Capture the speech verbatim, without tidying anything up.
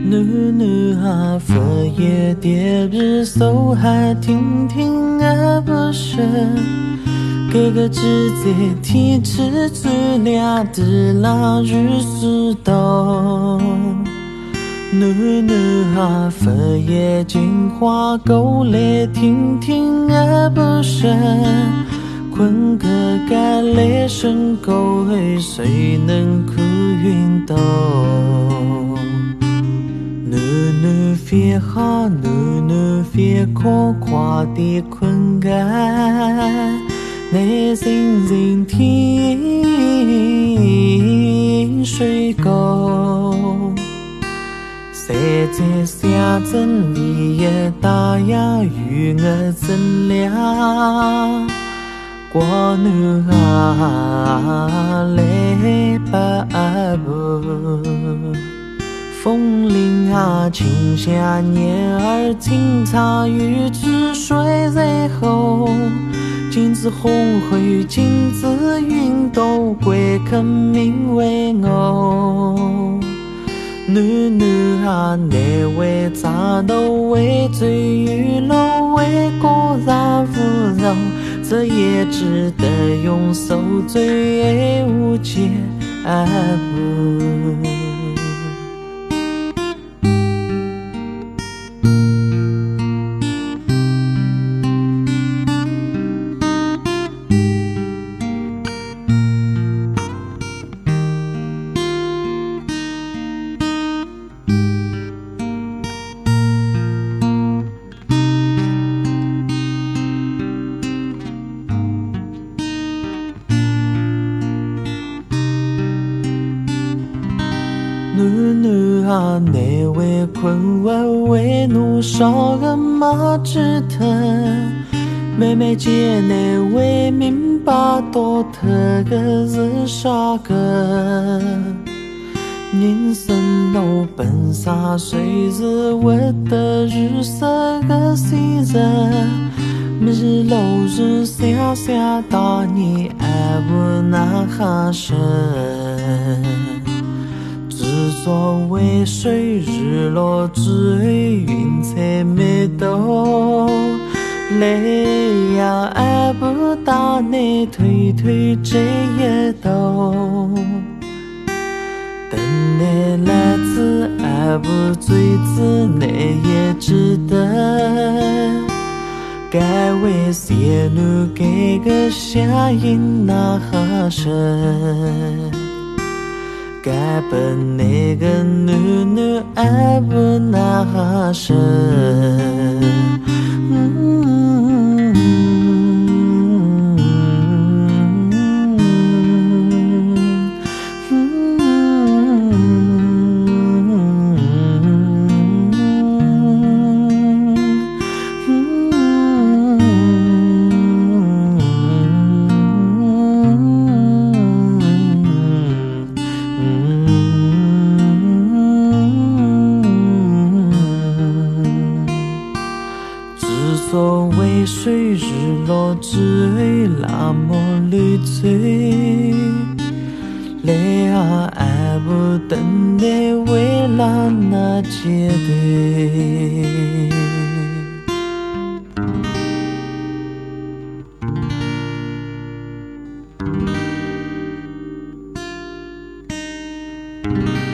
女女哈佛也叠日手还听听啊不是，哥哥只在天池子俩的拉日是都。女女哈佛也进花沟来听听啊不是，困个该来深沟嘿谁能哭晕倒？女女别好，女女别可夸的困个，内心人天水沟。谁在下真理也大呀与我真了，过女啊来吧不。风铃啊，青霞年儿青草玉枝水在后，金子红会金子云斗归肯名为我。女女啊，内为杂斗为醉玉楼为国杂芙蓉，这也值得用手追无解啊不。女女啊，内为困我为奴少个马之疼，妹妹姐内为明白多特个是啥个？人生路奔洒谁是我的日色个昔日，日落日下下大你爱不那哈生。之所为水日落之云彩没斗，泪呀爱不大内推推这一斗，等你来自爱不追自内也值得，该为些女给个下音那哈生。该本那个女女爱不那哈生，嗯所谓水日落之那么绿翠，泪啊爱不等你为了那结对。 thank you